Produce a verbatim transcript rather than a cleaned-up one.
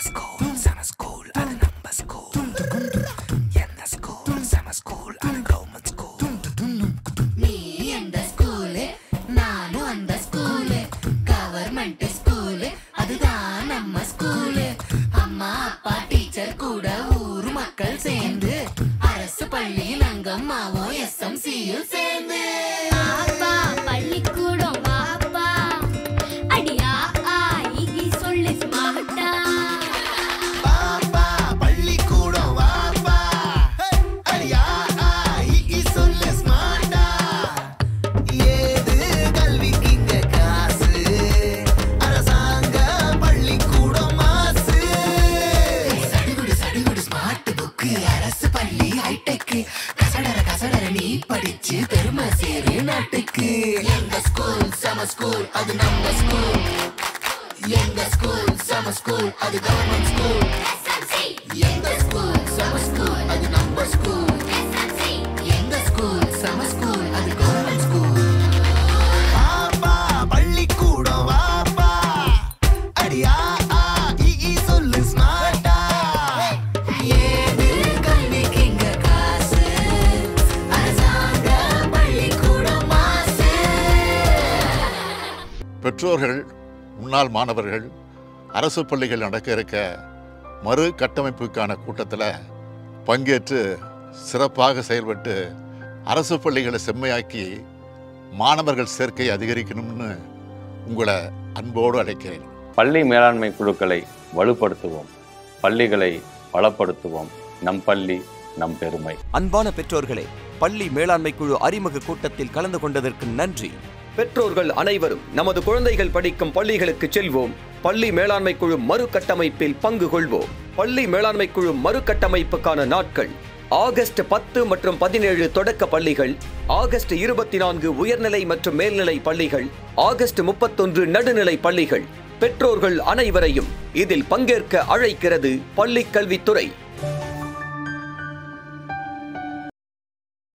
school, summer school, அது நம்ம school. எந்த school, summer school, அது government school. நீ எந்த school, நானும் அந்த school. Government school, அதுதான் நம்ம school. அம்மா அப்பா டீச்சர் கூட ஊர் மக்கள் சேர்ந்து அரசு பள்ளியில் அங்கம்மாவும் எஸ்எம்சியில் சேர்ந்து அப்பா பள்ளிக்கூடம் வாப்பா அடியா ஆகி சொல்லு ஸ்மார்ட்டா பாப்பா பள்ளிக்கூடம் வாப்பா அடியா ஆகி சொல்லு ஸ்மார்ட்டா ஏது கல்விக்கு இங்க காசு அரசாங்க பள்ளிக்கூடம் மாசு சடுகுடு சடுகுடு ஸ்மார்ட் புக்கு அரசு பள்ளி ஹைடெக் கசடர கசடர நீ படிச்சு பெருமை சேரு நாட்டுக்கு எங்க ஸ்கூல் சம ஸ்கூல் அது நம்ம ஸ்கூல் எங்க ஸ்கூல் சம ஸ்கூல் அது கவர்மெண்ட் ஸ்கூல் எங்க ஸ்கூல் சம ஸ்கூல் அது நம்ம ஸ்கூல் எங்க ஸ்கூல் சம ஸ்கூல் அது கவர்மெண்ட் ஸ்கூல் பாப்பா பள்ளிக்கூடம் வாப்பா அடியா ஆ சொல்லு ஸ்மார்ட்டா ஏது கல்விக்கு இங்க காசு அரசாங்க பள்ளிக்கூடம் மாசு பெற்றோர்கள் முன்னாள் மாணவர்கள் அரசு பள்ளிகள் நடக்க இருக்க மறு கட்டமைப்புக்கான கூட்டத்தில் பங்கேற்று சிறப்பாக செயல்பட்டு அரசு பள்ளிகளை செம்மையாக்கி மாணவர்கள் சேர்க்கை அதிகரிக்கணும்னு உங்களை அன்போடு அழைக்கிறேன். பள்ளி மேலாண்மை குழுக்களை வலுப்படுத்துவோம், பள்ளிகளை பலப்படுத்துவோம். நம் பள்ளி நம் பெருமை. அன்பான பெற்றோர்களே, பள்ளி மேலாண்மை குழு அறிமுக கூட்டத்தில் கலந்து கொண்டதற்கு நன்றி. பெற்றோர்கள் அனைவரும் நமது குழந்தைகள் படிக்கும் பள்ளிகளுக்கு செல்வோம். பள்ளி மேலாண்மை குழு மறுகட்டமைப்பில் பங்கு கொள்வோம். பள்ளி மேலாண்மை குழு மறுகட்டமைப்புக்கான நாட்கள் ஆகஸ்ட் பத்து மற்றும் பதினேழு தொடக்க பள்ளிகள், ஆகஸ்ட் இருபத்தி நான்கு உயர்நிலை மற்றும் மேல்நிலை பள்ளிகள், ஆகஸ்ட் முப்பத்தொன்று நடுநிலை பள்ளிகள். பெற்றோர்கள் அனைவரையும் இதில் பங்கேற்க அழைக்கிறது பள்ளிக் கல்வித்துறை.